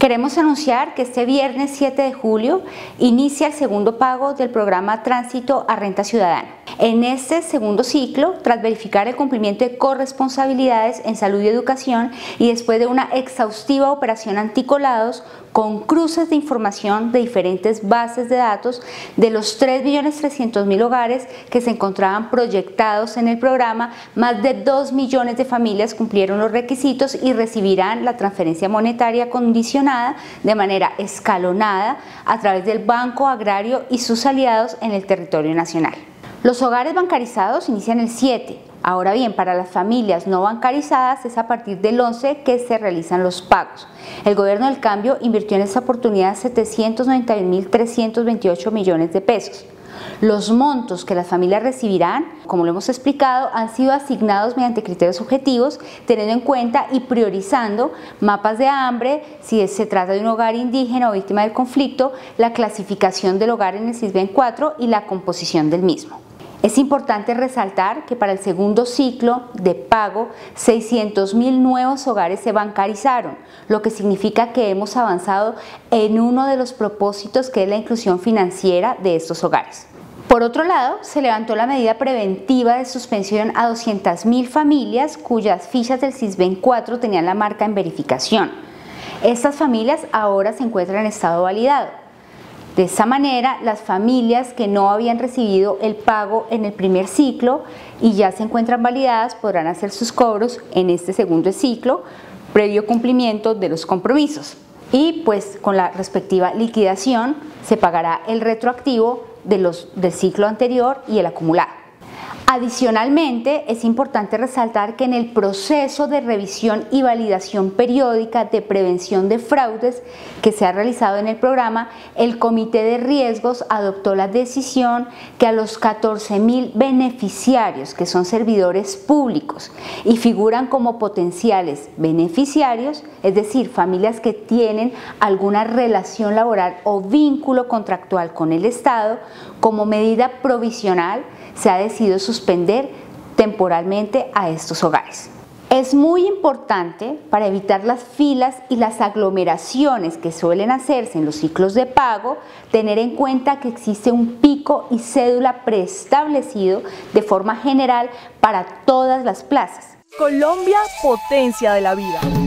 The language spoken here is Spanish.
Queremos anunciar que este viernes 7 de julio inicia el segundo pago del programa Tránsito a Renta Ciudadana. En este segundo ciclo, tras verificar el cumplimiento de corresponsabilidades en salud y educación y después de una exhaustiva operación anticolados con cruces de información de diferentes bases de datos de los 3.300.000 hogares que se encontraban proyectados en el programa, más de 2 millones de familias cumplieron los requisitos y recibirán la transferencia monetaria condicionada de manera escalonada a través del Banco Agrario y sus aliados en el territorio nacional. Los hogares bancarizados inician el 7. Ahora bien, para las familias no bancarizadas es a partir del 11 que se realizan los pagos. El Gobierno del Cambio invirtió en esta oportunidad 791.328 millones de pesos. Los montos que las familias recibirán, como lo hemos explicado, han sido asignados mediante criterios objetivos, teniendo en cuenta y priorizando mapas de hambre, si se trata de un hogar indígena o víctima del conflicto, la clasificación del hogar en el SISBEN 4 y la composición del mismo. Es importante resaltar que para el segundo ciclo de pago, 600.000 nuevos hogares se bancarizaron, lo que significa que hemos avanzado en uno de los propósitos que es la inclusión financiera de estos hogares. Por otro lado, se levantó la medida preventiva de suspensión a 200.000 familias cuyas fichas del SISBEN 4 tenían la marca en verificación. Estas familias ahora se encuentran en estado validado. De esta manera, las familias que no habían recibido el pago en el primer ciclo y ya se encuentran validadas podrán hacer sus cobros en este segundo ciclo, previo cumplimiento de los compromisos. Y pues con la respectiva liquidación se pagará el retroactivo del ciclo anterior y el acumulado. Adicionalmente, es importante resaltar que en el proceso de revisión y validación periódica de prevención de fraudes que se ha realizado en el programa, el Comité de Riesgos adoptó la decisión que a los 14.000 beneficiarios, que son servidores públicos y figuran como potenciales beneficiarios, es decir, familias que tienen alguna relación laboral o vínculo contractual con el Estado, como medida provisional, se ha decidido suspender temporalmente a estos hogares. Es muy importante, para evitar las filas y las aglomeraciones que suelen hacerse en los ciclos de pago, tener en cuenta que existe un pico y cédula preestablecido de forma general para todas las plazas. Colombia, potencia de la vida.